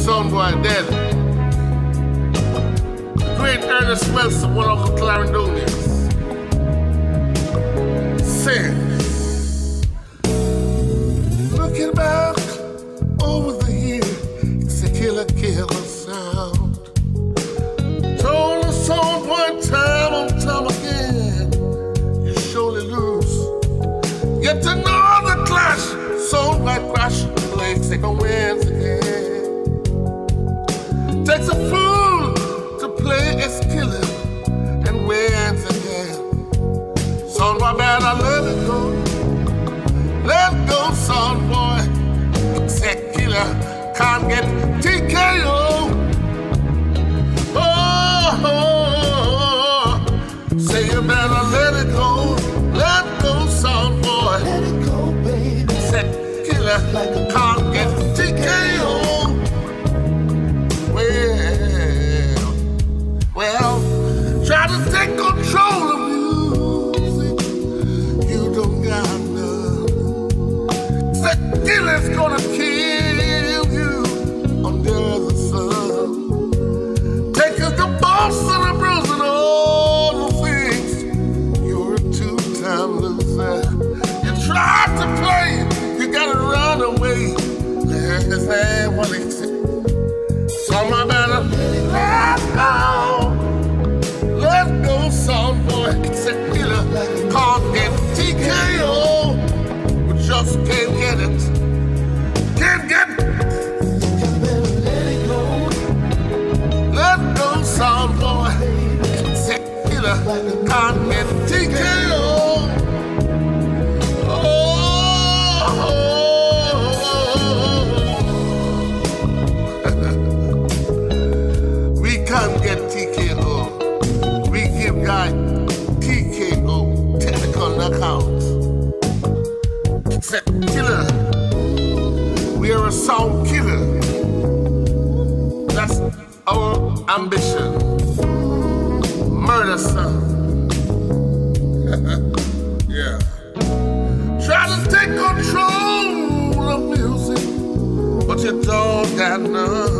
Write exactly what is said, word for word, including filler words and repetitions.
Soundboy Daddy. The great Ernest Spencer, one of the Clarendonians, sings, looking back over the year, it's a killer, killer sound. Told the Soundboy time and time again, you surely lose. Yet another clash, Soundboy crash, plays second wins again. Takes a fool to play its killer and wins again. Soundboy bad, I let it go. Let go, Soundboy. That killer can't get T K O. Oh, oh, oh. Say you better let it go. Let go, Soundboy. Let it go, baby. That killer can't get T K O. Well, try to take control of music, you don't got none. That killer's gonna kill you under the sun. Take us the boss and the bruise and all the things. You're a two-time loser. You tried to play, you gotta run away. That's what they say. So my better let go. Let go, Soundboy. It's a killer. Can't get T K O. We just can't get it. Can't get it. Let it go. Let go, Soundboy. It's a killer. Can't get T K O. Oh, oh, oh. We can't get T K O. Guy, T K O, technical knockout. It's a killer. We are a sound killer. That's our ambition. Murder sound. Yeah. Try to take control of music, but you don't got none.